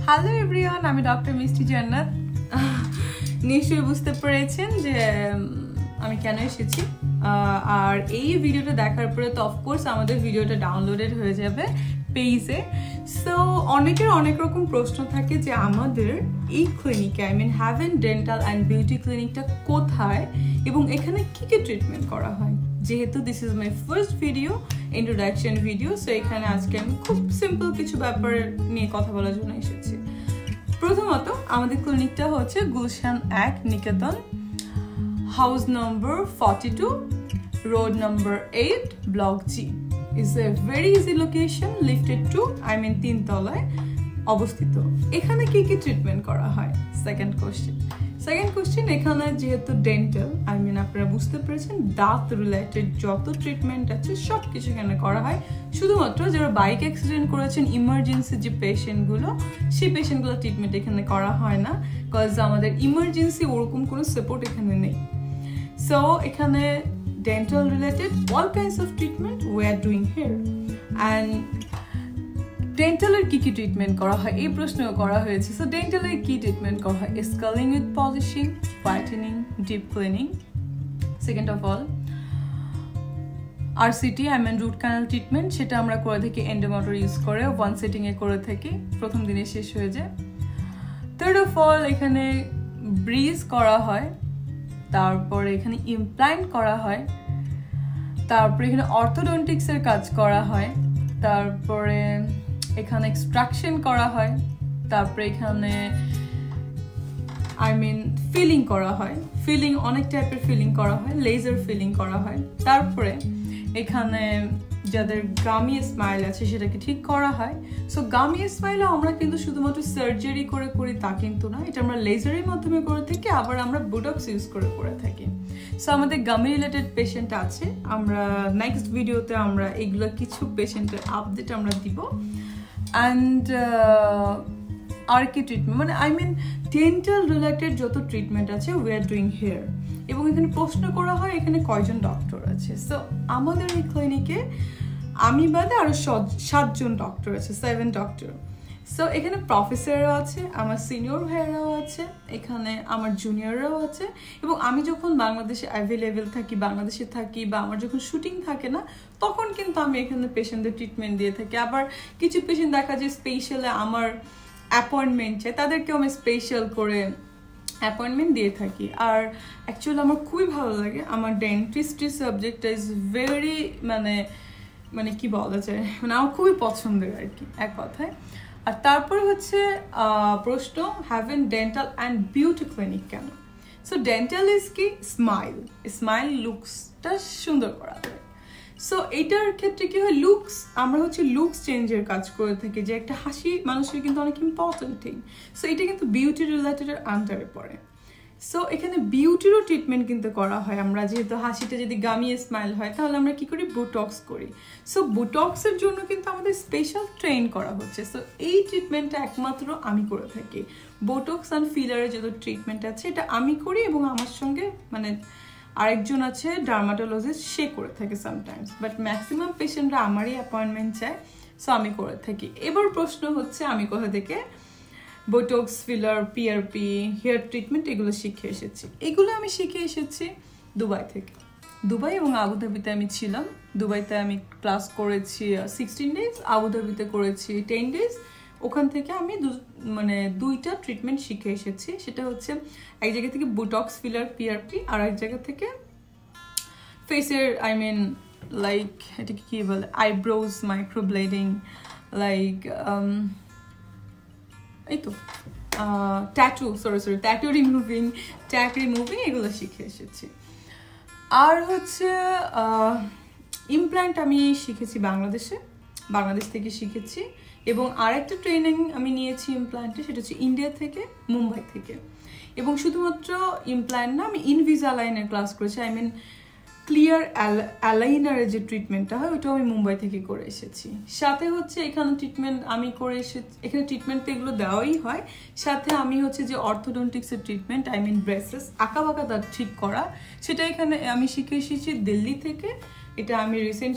Hello everyone, আমি doctor মিষ্টি জান্নাত। নিশ্চয়ই বুঝতে পেরেছেন যে আমি কেন এসেছি। আর এই ভিডিওটা দেখার পরে তো অফকোর্স আমাদের ভিডিওটা ডাউনলোডেড হয়ে যাবে পেজে। সো অনেকের অনেক রকম প্রশ্ন থাকে যে আমাদের এই ক্লিনিকে হ্যাভেন ডেন্টাল অ্যান্ড বিউটি ক্লিনিকটা কোথায় এবং এখানে কী কী ট্রিটমেন্ট করা হয়। যেহেতু this is my first video, introduction video, so এখানে আজকে আমি খুব সিম্পল কিছু ব্যাপার নিয়ে কথা বলার জন্য এসেছি। প্রথমত আমাদের ক্লিনিকটা হচ্ছে Gulshan 1 Niketan, house number 42, road number 8, block G. Is a very easy location, lifted to 3 তলায় অবস্থিত। এখানে কি কি ট্রিটমেন্ট করা হয়? সেকেন্ড কোশ্চেন, এখানে যেহেতু ডেন্টাল আপনারা বুঝতে পেরেছেন, দাঁত রিলেটেড যত ট্রিটমেন্ট আছে সব কিছু এখানে করা হয়। শুধুমাত্র যারা বাইক অ্যাক্সিডেন্ট করেছেন, ইমার্জেন্সি যে পেশেন্টগুলো, সেই পেশেন্টগুলো ট্রিটমেন্ট এখানে করা হয় না, বিকজ আমাদের ইমার্জেন্সি ওরকম কোনো সাপোর্ট এখানে নেই। সো এখানে dental related all kinds of treatment we are doing here. And dental এর কি কি ট্রিটমেন্ট করা হয় এই প্রশ্নও করা হয়েছে। সো ডেন্টাল এর কি ট্রিটমেন্ট করা হয়? Scaling with polishing, whitening, deep cleaning. Second of all RCT root canal treatment, সেটা আমরা করে থাকি এন্ডোমোটর ইউজ করে, ওয়ান সেটিং এ করে থাকি, প্রথম দিনে শেষ হয়ে যায়। থার্ড অফ অল এখানে ব্রিজ করা হয়, তারপরে এখানে ইমপ্ল্যান্ট করা হয়, তারপরে এখানে অর্থোডন্টিক্সের কাজ করা হয়, তারপরে এখানে এক্সট্রাকশন করা হয়, তারপরে এখানে ফিলিং করা হয়, ফিলিং অনেক টাইপের ফিলিং করা হয়, লেজার ফিলিং করা হয়, তারপরে এখানে যাদের গামি স্মাইল আছে সেটাকে ঠিক করা হয়। সো গামি স্মাইলও আমরা কিন্তু শুধুমাত্র সার্জারি করে করি তা কিন্তু না, এটা আমরা লেজারের মাধ্যমে করে থাকি, আবার আমরা বোটক্স ইউজ করে থাকি। সো আমাদের গামি রিলেটেড পেশেন্ট আছে, আমরা নেক্সট ভিডিওতে আমরা এগুলো কিছু পেশেন্টের আপডেট আমরা দিব। অ্যান্ড আর কি ট্রিটমেন্ট ডেন্টাল রিলেটেড যত ট্রিটমেন্ট আছে উই আর ডুইং হেয়ার। এবং এখানে প্রশ্ন করা হয় এখানে কয়জন ডক্টর আছে। সো আমাদের এই ক্লিনিকে আমি বাদে আরো 7 জন ডক্টর আছে, 7 ডক্টর। সো এখানে প্রফেসররাও আছে, আমার সিনিয়র ভাইয়েরাও আছে, এখানে আমার জুনিয়ররাও আছে। এবং আমি যখন বাংলাদেশে অ্যাভেলেবেল থাকি, বাংলাদেশে থাকি, বা আমার যখন শুটিং থাকে না, তখন কিন্তু আমি এখানে পেশেন্টদের ট্রিটমেন্ট দিয়ে থাকি। আবার কিছু পেশেন্ট দেখা যায় স্পেশালি আমার অ্যাপয়েন্টমেন্ট চাই, তাদেরকেও আমি স্পেশাল করে অ্যাপয়েন্টমেন্ট দিয়ে থাকি। আর অ্যাকচুয়ালি আমার খুবই ভালো লাগে, আমার ডেন্টিস্ট্রি সাবজেক্টটা ইজ ভেরি কি বলা যায়, আমার খুবই পছন্দের আর কি, এক কথায়। আর তারপরে হচ্ছে প্রশ্ন, Haven dental and beauty clinic কেন? সো ডেন্টাল ইজ কি স্মাইল লুকসটা সুন্দর করা হয়। সো এইটার ক্ষেত্রে কি হয়, আমরা লুকস চেঞ্জের কাজ করে থাকি, যে একটা হাসি মানুষের কিন্তু অনেক ইম্পর্টেন্ট থিং। সো এটা কিন্তু বিউটি রিলেটেডের আন্ডারে পড়ে। সো এখানে বিউটিরও ট্রিটমেন্ট কিন্তু করা হয়। আমরা যেহেতু হাসিটা যদি গামিয়ে স্মাইল হয়, তাহলে আমরা কি করি, বোটক্স করি। সো বোটক্সের জন্য কিন্তু আমাদের স্পেশাল ট্রেন করা হচ্ছে। সো এই ট্রিটমেন্টটা একমাত্র আমি করে থাকি। বোটক্স অ্যান্ড ফিলারের যত ট্রিটমেন্ট আছে এটা আমি করি, এবং আমার সঙ্গে আরেকজন আছে ডার্মাটোলজিস্ট, সে করে থাকে সামটাইমস, বাট ম্যাক্সিমাম পেশেন্টরা আমারই অ্যাপয়েন্টমেন্ট চায়, সো আমি করে থাকি। এবার প্রশ্ন হচ্ছে আমি কোথা থেকে Botox, filler, PRP, hair treatment এগুলো শিখে এসেছি? এগুলো আমি শিখে এসেছি দুবাই থেকে। দুবাই এবং আবুধাবিতে আমি ছিলাম। দুবাইতে আমি ক্লাস করেছি 16 ডেজ, আবুধাবিতে করেছি 10 ডেজ। ওখান থেকে আমি দুইটা ট্রিটমেন্ট শিখে এসেছি। সেটা হচ্ছে এক জায়গা থেকে বোটক্স, ফিলার, পিআরপি, আর এক জায়গা থেকে ফেসের এটাকে কি বলে, আইব্রোজ, মাইক্রোব্লেডিং, এই তো ট্যাটু রিমুভিং, এগুলো শিখে এসেছি। আর হচ্ছে ইমপ্ল্যান্ট আমি শিখেছি বাংলাদেশ থেকে শিখেছি। এবং আরেকটা ট্রেনিং আমি নিয়েছি ইমপ্ল্যান্টে, সেটা হচ্ছে ইন্ডিয়া থেকে, মুম্বাই থেকে। এবং শুধুমাত্র ইমপ্ল্যান্ট না, আমি ইনভিসালাইনের ক্লাস করেছি। ক্লিয়ার অ্যালাইনারের যে ট্রিটমেন্টটা হয় ওটাও আমি মুম্বাই থেকে করে এসেছি। সাথে হচ্ছে এখানে ট্রিটমেন্ট আমি করে এসেছি, এখানে ট্রিটমেন্ট এগুলো দেওয়াই হয়। সাথে আমি হচ্ছে যে অর্থোডন্টিক্সের ট্রিটমেন্ট, ব্রেসেস, আঁকা বাঁকা দাঁত ঠিক করা, সেটা এখানে আমি শিখে এসেছি দিল্লি থেকে। এটা আমি রিসেন্ট